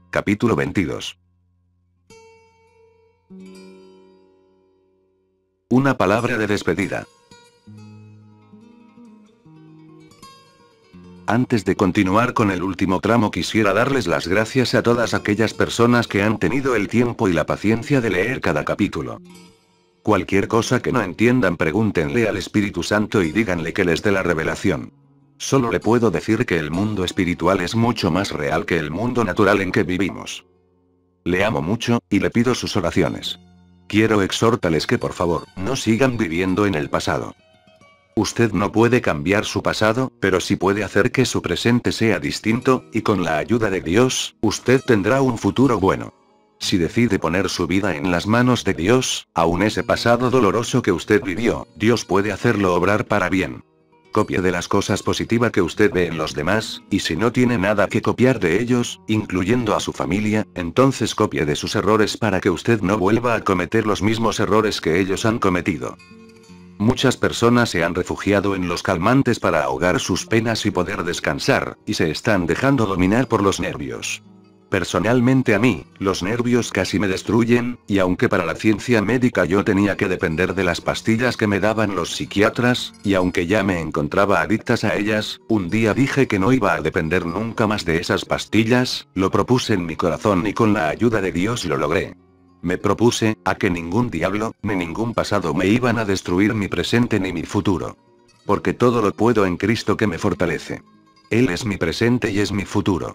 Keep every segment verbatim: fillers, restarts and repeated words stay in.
Capítulo veintidós. Una palabra de despedida. Antes de continuar con el último tramo, quisiera darles las gracias a todas aquellas personas que han tenido el tiempo y la paciencia de leer cada capítulo. Cualquier cosa que no entiendan, pregúntenle al Espíritu Santo y díganle que les dé la revelación. Solo le puedo decir que el mundo espiritual es mucho más real que el mundo natural en que vivimos. Le amo mucho, y le pido sus oraciones. Quiero exhortarles que por favor, no sigan viviendo en el pasado. Usted no puede cambiar su pasado, pero sí puede hacer que su presente sea distinto, y con la ayuda de Dios, usted tendrá un futuro bueno. Si decide poner su vida en las manos de Dios, aun ese pasado doloroso que usted vivió, Dios puede hacerlo obrar para bien. Copie de las cosas positivas que usted ve en los demás, y si no tiene nada que copiar de ellos, incluyendo a su familia, entonces copie de sus errores para que usted no vuelva a cometer los mismos errores que ellos han cometido. Muchas personas se han refugiado en los calmantes para ahogar sus penas y poder descansar, y se están dejando dominar por los nervios. Personalmente a mí, los nervios casi me destruyen, y aunque para la ciencia médica yo tenía que depender de las pastillas que me daban los psiquiatras, y aunque ya me encontraba adictas a ellas, un día dije que no iba a depender nunca más de esas pastillas, lo propuse en mi corazón y con la ayuda de Dios lo logré. Me propuse, a que ningún diablo, ni ningún pasado me iban a destruir mi presente ni mi futuro. Porque todo lo puedo en Cristo que me fortalece. Él es mi presente y es mi futuro.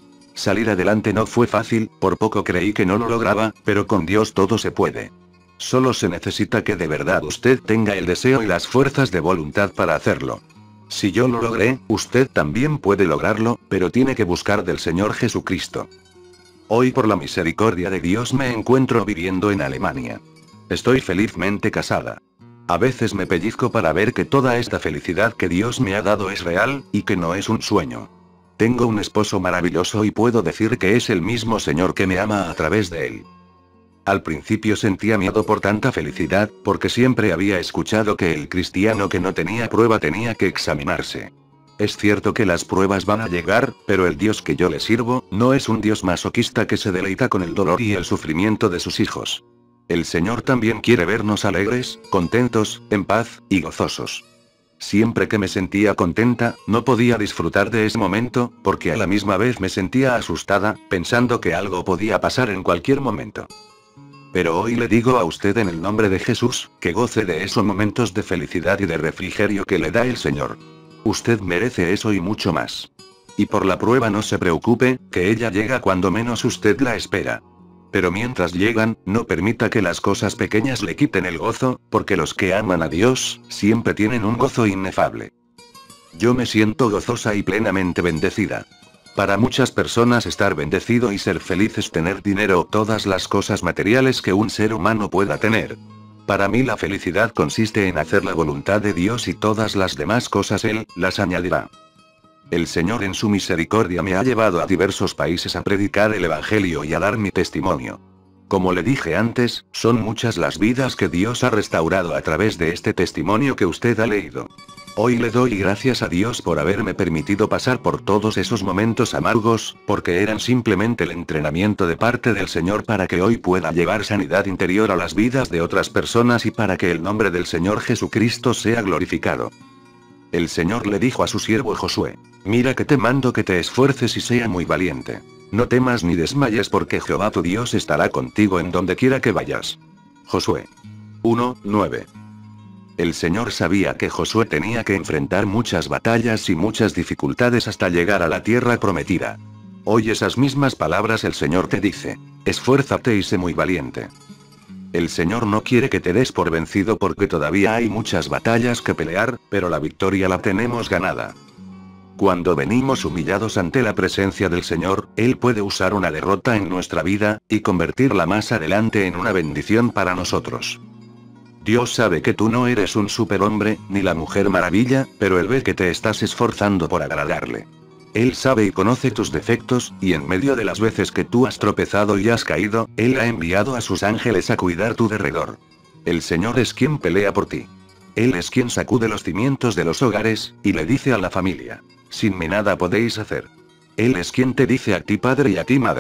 Salir adelante no fue fácil, por poco creí que no lo lograba, pero con Dios todo se puede. Solo se necesita que de verdad usted tenga el deseo y las fuerzas de voluntad para hacerlo. Si yo lo logré, usted también puede lograrlo, pero tiene que buscar del Señor Jesucristo. Hoy por la misericordia de Dios me encuentro viviendo en Alemania. Estoy felizmente casada. A veces me pellizco para ver que toda esta felicidad que Dios me ha dado es real, y que no es un sueño. Tengo un esposo maravilloso y puedo decir que es el mismo Señor que me ama a través de él. Al principio sentía miedo por tanta felicidad, porque siempre había escuchado que el cristiano que no tenía prueba tenía que examinarse. Es cierto que las pruebas van a llegar, pero el Dios que yo le sirvo, no es un Dios masoquista que se deleita con el dolor y el sufrimiento de sus hijos. El Señor también quiere vernos alegres, contentos, en paz, y gozosos. Siempre que me sentía contenta, no podía disfrutar de ese momento, porque a la misma vez me sentía asustada, pensando que algo podía pasar en cualquier momento. Pero hoy le digo a usted en el nombre de Jesús, que goce de esos momentos de felicidad y de refrigerio que le da el Señor. Usted merece eso y mucho más. Y por la prueba no se preocupe, que ella llega cuando menos usted la espera. Pero mientras llegan, no permita que las cosas pequeñas le quiten el gozo, porque los que aman a Dios, siempre tienen un gozo inefable. Yo me siento gozosa y plenamente bendecida. Para muchas personas estar bendecido y ser feliz es tener dinero o todas las cosas materiales que un ser humano pueda tener. Para mí la felicidad consiste en hacer la voluntad de Dios y todas las demás cosas Él las añadirá. El Señor en su misericordia me ha llevado a diversos países a predicar el Evangelio y a dar mi testimonio. Como le dije antes, son muchas las vidas que Dios ha restaurado a través de este testimonio que usted ha leído. Hoy le doy gracias a Dios por haberme permitido pasar por todos esos momentos amargos, porque eran simplemente el entrenamiento de parte del Señor para que hoy pueda llevar sanidad interior a las vidas de otras personas y para que el nombre del Señor Jesucristo sea glorificado. El Señor le dijo a su siervo Josué: mira que te mando que te esfuerces y sea muy valiente. No temas ni desmayes porque Jehová tu Dios estará contigo en donde quiera que vayas. Josué uno, nueve. El Señor sabía que Josué tenía que enfrentar muchas batallas y muchas dificultades hasta llegar a la tierra prometida. Hoy esas mismas palabras el Señor te dice: esfuérzate y sé muy valiente. El Señor no quiere que te des por vencido porque todavía hay muchas batallas que pelear, pero la victoria la tenemos ganada. Cuando venimos humillados ante la presencia del Señor, Él puede usar una derrota en nuestra vida, y convertirla más adelante en una bendición para nosotros. Dios sabe que tú no eres un superhombre, ni la mujer maravilla, pero Él ve que te estás esforzando por agradarle. Él sabe y conoce tus defectos, y en medio de las veces que tú has tropezado y has caído, Él ha enviado a sus ángeles a cuidar tu derredor. El Señor es quien pelea por ti. Él es quien sacude los cimientos de los hogares, y le dice a la familia: sin mí nada podéis hacer. Él es quien te dice a ti padre y a ti madre: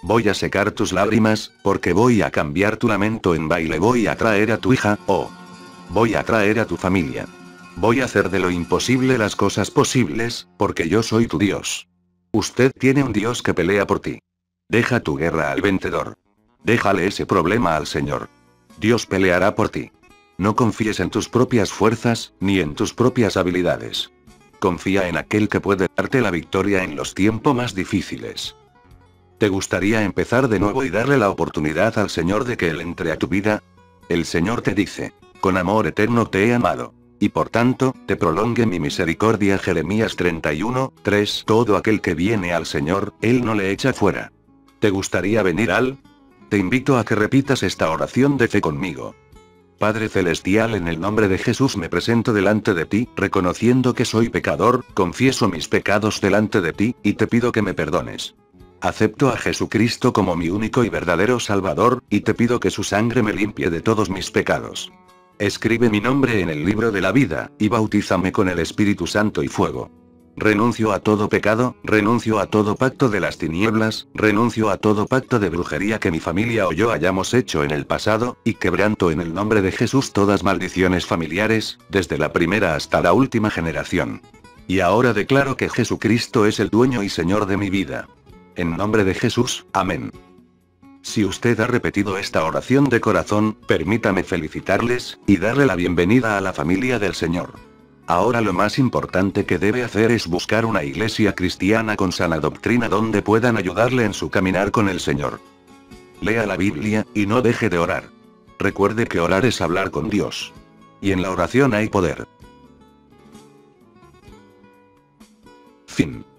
Voy a secar tus lágrimas, porque voy a cambiar tu lamento en baile. Voy a traer a tu hija, oh. Voy a traer a tu familia. Voy a hacer de lo imposible las cosas posibles, porque yo soy tu Dios. Usted tiene un Dios que pelea por ti. Deja tu guerra al vencedor. Déjale ese problema al Señor. Dios peleará por ti. No confíes en tus propias fuerzas, ni en tus propias habilidades. Confía en aquel que puede darte la victoria en los tiempos más difíciles. ¿Te gustaría empezar de nuevo y darle la oportunidad al Señor de que Él entre a tu vida? El Señor te dice: con amor eterno te he amado. Y por tanto, te prolongue mi misericordia. Jeremías treinta y uno, tres. Todo aquel que viene al Señor, Él no le echa fuera. ¿Te gustaría venir al? Te invito a que repitas esta oración de fe conmigo. Padre Celestial, en el nombre de Jesús me presento delante de ti, reconociendo que soy pecador, confieso mis pecados delante de ti, y te pido que me perdones. Acepto a Jesucristo como mi único y verdadero Salvador, y te pido que su sangre me limpie de todos mis pecados. Escribe mi nombre en el libro de la vida, y bautízame con el Espíritu Santo y fuego. Renuncio a todo pecado, renuncio a todo pacto de las tinieblas, renuncio a todo pacto de brujería que mi familia o yo hayamos hecho en el pasado, y quebranto en el nombre de Jesús todas maldiciones familiares, desde la primera hasta la última generación. Y ahora declaro que Jesucristo es el dueño y Señor de mi vida. En nombre de Jesús, amén. Si usted ha repetido esta oración de corazón, permítame felicitarles, y darle la bienvenida a la familia del Señor. Ahora lo más importante que debe hacer es buscar una iglesia cristiana con sana doctrina donde puedan ayudarle en su caminar con el Señor. Lea la Biblia, y no deje de orar. Recuerde que orar es hablar con Dios. Y en la oración hay poder. Fin.